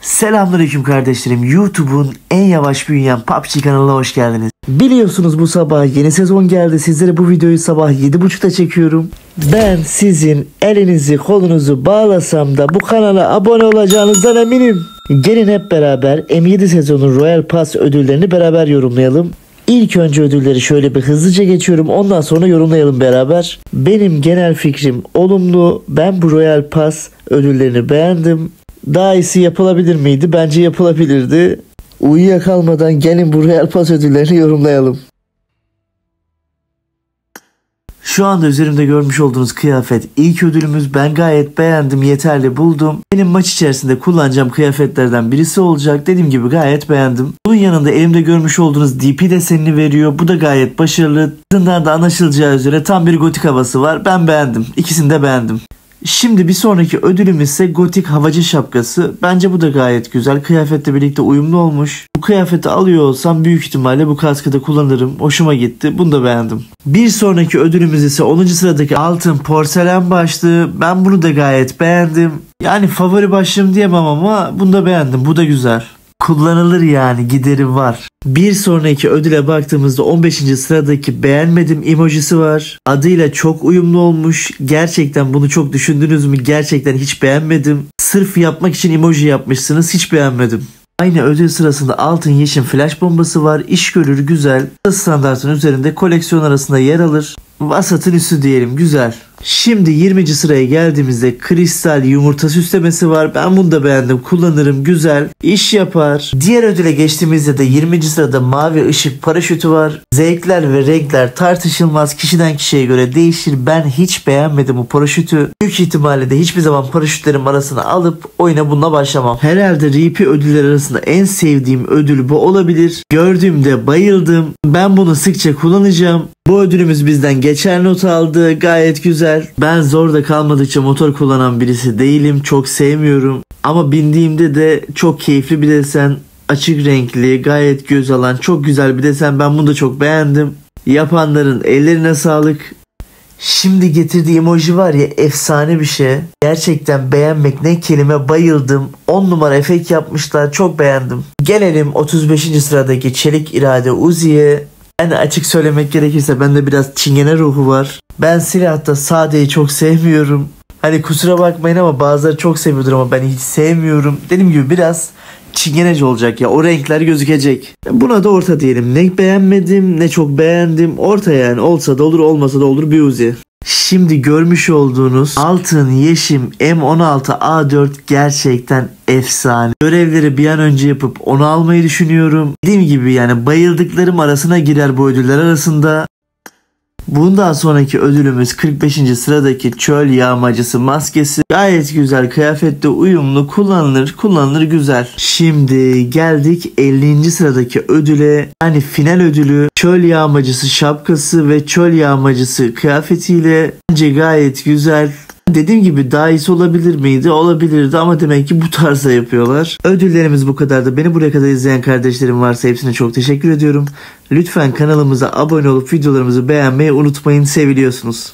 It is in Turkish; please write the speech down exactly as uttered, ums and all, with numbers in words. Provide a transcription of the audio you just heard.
Selamünaleyküm kardeşlerim. YouTube'un en yavaş büyüyen P U B G kanalına hoş geldiniz. Biliyorsunuz bu sabah yeni sezon geldi. Sizlere bu videoyu sabah yedi buçukta çekiyorum. Ben sizin elinizi kolunuzu bağlasam da bu kanala abone olacağınızdan eminim. Gelin hep beraber M yedi sezonun Royal Pass ödüllerini beraber yorumlayalım. İlk önce ödülleri şöyle bir hızlıca geçiyorum. Ondan sonra yorumlayalım beraber. Benim genel fikrim olumlu. Ben bu Royal Pass ödüllerini beğendim. Daha iyisi yapılabilir miydi? Bence yapılabilirdi. Uyuyakalmadan gelin bu Royal Pass ödüllerini yorumlayalım. Şu anda üzerimde görmüş olduğunuz kıyafet ilk ödülümüz. Ben gayet beğendim, yeterli buldum. Benim maç içerisinde kullanacağım kıyafetlerden birisi olacak. Dediğim gibi gayet beğendim. Bunun yanında elimde görmüş olduğunuz D P desenini veriyor. Bu da gayet başarılı. Bundan da anlaşılacağı üzere tam bir gotik havası var. Ben beğendim. İkisini de beğendim. Şimdi bir sonraki ödülümüz ise gotik havacı şapkası. Bence bu da gayet güzel. Kıyafetle birlikte uyumlu olmuş. Bu kıyafeti alıyor olsam büyük ihtimalle bu kaskı da kullanırım. Hoşuma gitti. Bunu da beğendim. Bir sonraki ödülümüz ise onuncu sıradaki altın porselen başlığı. Ben bunu da gayet beğendim. Yani favori başlığım diyemem ama bunu da beğendim. Bu da güzel. Kullanılır yani, gideri var. Bir sonraki ödüle baktığımızda on beşinci sıradaki beğenmedim emojisi var. Adıyla çok uyumlu olmuş. Gerçekten bunu çok düşündünüz mü? Gerçekten hiç beğenmedim. Sırf yapmak için emoji yapmışsınız, hiç beğenmedim. Aynı ödül sırasında altın yeşil flash bombası var. İş görür, güzel. Standartın üzerinde, koleksiyon arasında yer alır. Vasatın üstü diyelim, güzel. Şimdi yirminci sıraya geldiğimizde kristal yumurta süslemesi var. Ben bunu da beğendim. Kullanırım, güzel. İş yapar. Diğer ödüle geçtiğimizde de yirminci sırada mavi ışık paraşütü var. Zevkler ve renkler tartışılmaz. Kişiden kişiye göre değişir. Ben hiç beğenmedim bu paraşütü. Büyük ihtimalle de hiçbir zaman paraşütlerin arasına alıp oyuna bununla başlamam. Herhalde R P ödülleri arasında en sevdiğim ödül bu olabilir. Gördüğümde bayıldım. Ben bunu sıkça kullanacağım. Bu ödülümüz bizden geçer not aldı. Gayet güzel. Ben zorda kalmadıkça motor kullanan birisi değilim. Çok sevmiyorum. Ama bindiğimde de çok keyifli bir desen. Açık renkli, gayet göz alan, çok güzel bir desen. Ben bunu da çok beğendim. Yapanların ellerine sağlık. Şimdi getirdiği emoji var ya, efsane bir şey. Gerçekten beğenmek ne kelime, bayıldım. on numara efekt yapmışlar, çok beğendim. Gelelim otuz beşinci sıradaki çelik irade Uzi'ye. Yani açık söylemek gerekirse bende biraz çingene ruhu var. Ben silahta sadeyi çok sevmiyorum. Hani kusura bakmayın ama bazıları çok seviyordur ama ben hiç sevmiyorum. Dediğim gibi biraz çingeneci olacak ya. O renkler gözükecek. Buna da orta diyelim. Ne beğenmedim ne çok beğendim. Orta yani. Olsa da olur, olmasa da olur bir Uzi. Şimdi görmüş olduğunuz altın yeşim M on altı A dört gerçekten efsane. Görevleri bir an önce yapıp onu almayı düşünüyorum. Dediğim gibi yani bayıldıklarım arasına girer bu ödüller arasında. Bundan sonraki ödülümüz kırk beşinci sıradaki çöl yağmacısı maskesi. Gayet güzel, kıyafette uyumlu, kullanılır, kullanılır, güzel. Şimdi geldik ellinci sıradaki ödüle. Yani final ödülü çöl yağmacısı şapkası ve çöl yağmacısı kıyafetiyle. Bence gayet güzel. Dediğim gibi daha iyisi olabilir miydi? Olabilirdi ama demek ki bu tarzda yapıyorlar. Ödüllerimiz bu kadardı. Beni buraya kadar izleyen kardeşlerim varsa hepsine çok teşekkür ediyorum. Lütfen kanalımıza abone olup videolarımızı beğenmeyi unutmayın. Seviliyorsunuz.